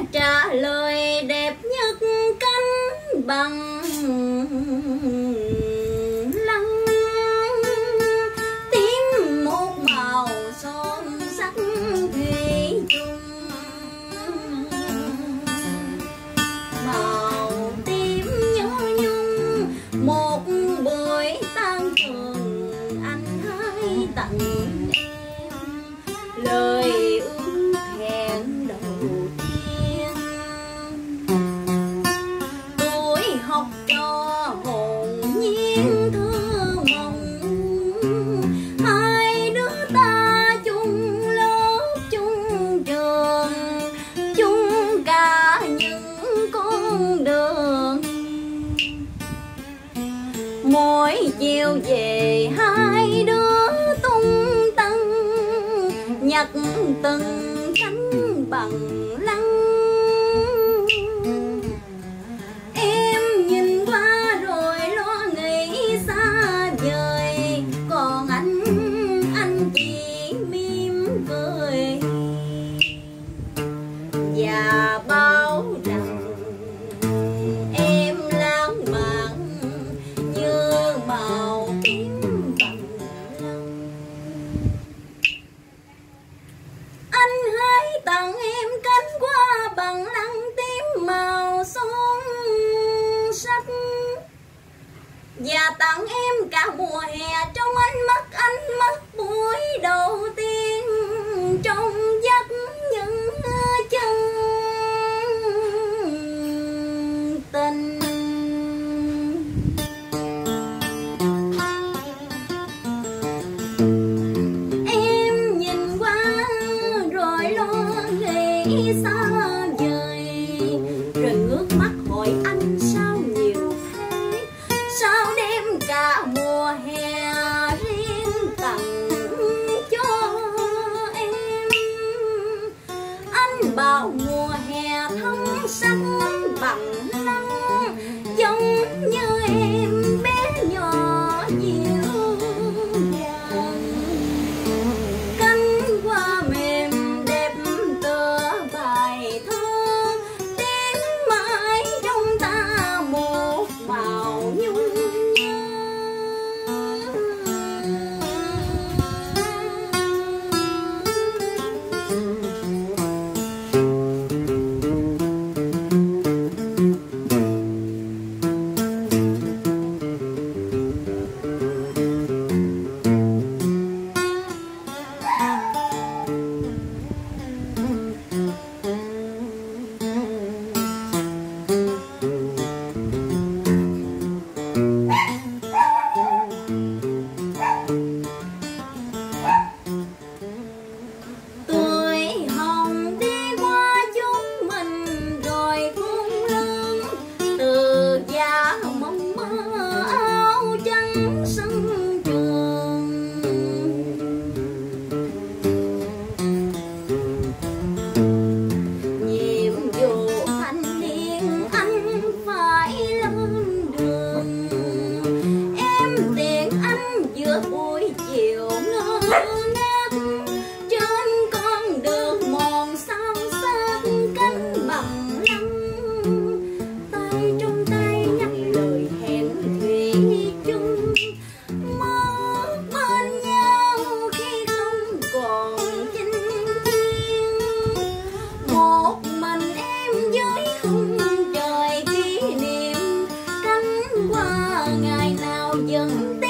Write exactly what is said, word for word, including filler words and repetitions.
trả lời đẹp nhất cánh bằng lăng, tím một màu son sắc thủy chung, màu tím nhớ nhung một buổi tan trường anh hãy tặng em lời ước hẹn đầu tiên. Tuổi học trò hồn nhiên thơ mộng, hai đứa ta chung lớp chung trường, chung cả những con đường. Mỗi chiều về hai đứa tung tăng, nhặt từng cánh bằng lăng. Em nhìn qua rồi lo nghĩ xa vời, còn anh, anh chỉ mỉm cười và bảo rằng em lãng mạn như màu tím bằng lăng. Anh hãy tặng em cánh hoa bằng lăng tím màu son sắc, và tặng em cả mùa hè trong ánh mắt, ánh mắt buổi đầu tiên trong giấc những chân tình. Em nhìn qua rồi lo nghĩ xa vời, rồi ngước mắt hỏi anh sao nhiều thế, sao đem cả mùa hè riêng tặng cho em. Anh bảo mùa hè thắm sắc bằng lăng, giống như em bé nhỏ dịu dàng. Cánh hoa mềm đẹp tựa bài thơ, tím mãi trong ta một màu nhung nhớ. Tuổi hồng đi qua chúng mình rồi cũng lớn, từ già mộng mơ áo trắng sân trường. Nhiệm vụ thanh niên anh phải lên đường, em tiện anh giữa buổi chiều ngơ ngác, trên con đường mòn sao xác cánh bằng lăng. Tay trong tay nhắc lời hẹn thủy chung, mơ bên nhau khi không còn chinh chiến. Một mình em với khung trời kỷ niệm, cánh hoa ngày nào dần